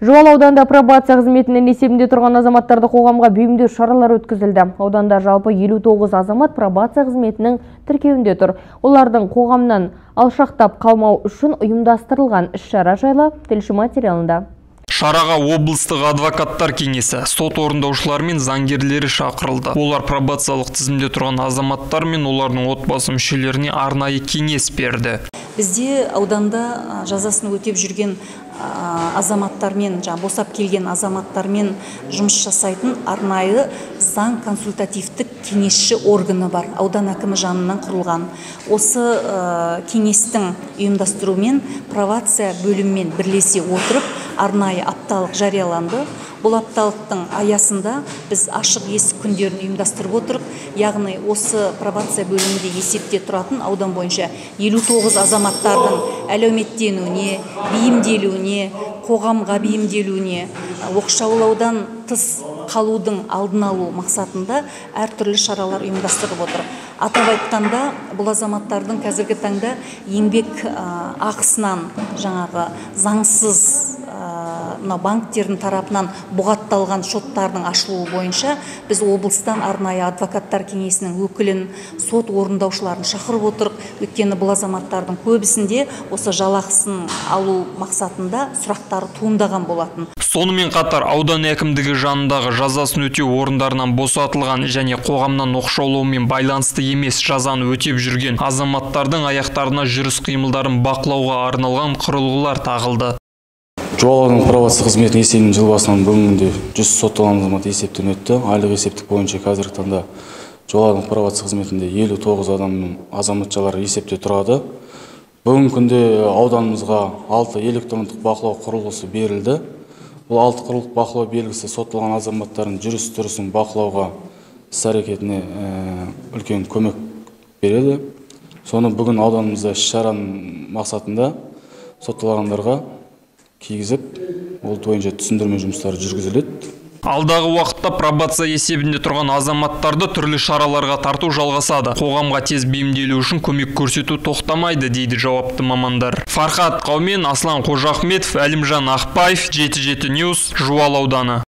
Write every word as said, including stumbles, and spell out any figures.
Жуалы ауданында пробация қызметінің есебінде тұрған азаматтарды қоғамға бейімдеу шаралары өткізілді. Ауданда жалпы елу тоғыз азамат пробация қызметінің тіркеуінде тұр. Олардың қоғамнан алшақтап қалмау үшін ұйымдастырылған іс-шара жайлы тілші материалында. Шараға облыстық адвокаттар кеңесі, сот орындаушылары мен заңгерлері шақырылды. Олар пробациялық тізімде тұрған азаматтар мен олардың отбасы мүшелеріне арнайы кеңес берді. Бізде ауданда жазасын өтеп жүрген азаматтармен, босап келген азаматтармен жұмыс жасайтын арнайы заң консультативтік кеңесші органы бар. Аудан әкімі жанынан құрылған. Осы кеңестің ұйымдастыруымен пробация бөліммен бірлесе отырып арнайы апталық жарияланды. Бұл апталықтың аясында біз ашық есік күндерін ұйымдастырып отырып, яғни осы пробация бөлімінде есепте тұратын аудан бойынша елу тоғыз азаматтардың әлеуметтенуіне, бейімделуіне, қоғамға бейімделуіне, оқшаулаудан тыс қалудың алдын алу мақсатында әртүрлі шаралар ұйымдастырып отыр. Атап айтқанда, бұл азаматтардың қазіргі таңда еңбек ақысынан жаңағы заңсыз банктердің тарапынан бұғатталған шоттардың ашылуы бойынша біз облыстан арнайы адвокаттар кеңесінің өкілін, сот орындаушыларын шақырып отырып, өйткені бұл азаматтардың көбісінде осы жалақысын алу мақсатында сұрақтары туындаған болатын. Сонымен қатар аудан әкімдігі жанындағы жазасын өтеу орындарынан босатылған және қоғамнан оқшаулаумен байланысты емес жазаны өтеп жүрген азаматтардың аяқтарына жүріс қимылдарын бақылауға арналған құрылғылар тағылды. Жуалы пробация қызметінің есебінен жыл басынан бүгінге жүз сотталған азамат есептен өтті. Айлық есептік бойынша қазіргі таңда Жуалы пробация қызметінде елу тоғыз адамның азаматшалары есепте тұрады. Бүгінгі күнде ауданымызға алты электрондық бақылау құрылғысы берілді. Бұл алты құрылғы бақылау белгісі сотталған азаматтардың жүріс-тұрысын бақылауға, іс-әрекетіне үлкен көмек береді. Соны бүгін ауданымызда іс-шараның мақсатында сотталғандарға кигізіп, ол бойынша түсіндірме жұмыстары жүргізіледі. Алдағы уақытта пробация есебінде тұрған азаматтарды түрлі шараларға тарту жалғасады. Қоғамға тез бейімделу үшін көмек көрсету тоқтамайды, дейді жауапты мамандар. Фархат Қаумен, Аслан Қожахметов, Әлімжан Ақпаев, жеті жеті Ньюс, Жуалы ауданы.